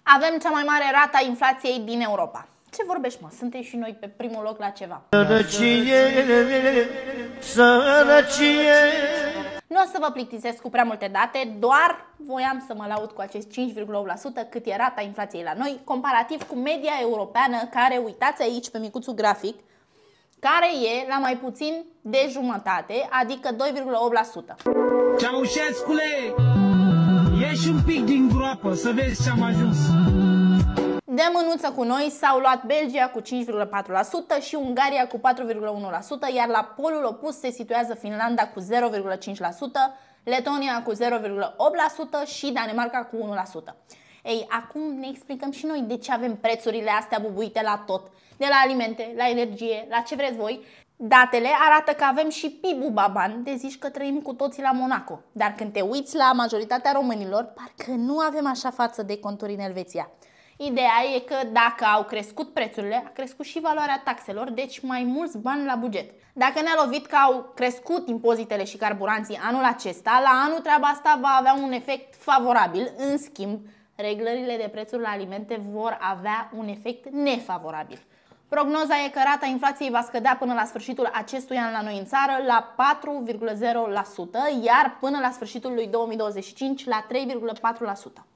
Avem cea mai mare rată a inflației din Europa. Ce vorbești, mă? Suntem și noi pe primul loc la ceva. Sărăcie, sărăcie. Nu o să vă plictisesc cu prea multe date, doar voiam să mă laud cu acest 5,8% cât e rata inflației la noi, comparativ cu media europeană, care, uitați aici pe micuțul grafic, care e la mai puțin de jumătate, adică 2,8%. Ceaușescule, ieși un pic din groapă să vezi ce am ajuns. De mânuță cu noi s-au luat Belgia cu 5,4% și Ungaria cu 4,1%, iar la polul opus se situează Finlanda cu 0,5%, Letonia cu 0,8% și Danemarca cu 1%. Ei, acum ne explicăm și noi de ce avem prețurile astea bubuite la tot, de la alimente, la energie, la ce vreți voi. Datele arată că avem și PIB-ul baban, de zici că trăim cu toții la Monaco. Dar când te uiți la majoritatea românilor, parcă nu avem așa față de conturi în Elveția. Ideea e că dacă au crescut prețurile, a crescut și valoarea taxelor, deci mai mulți bani la buget. Dacă ne-a lovit că au crescut impozitele și carburanții anul acesta, la anul treaba asta va avea un efect favorabil. În schimb, reglările de prețuri la alimente vor avea un efect nefavorabil. Prognoza e că rata inflației va scădea până la sfârșitul acestui an la noi în țară la 4,0%, iar până la sfârșitul lui 2025 la 3,4%.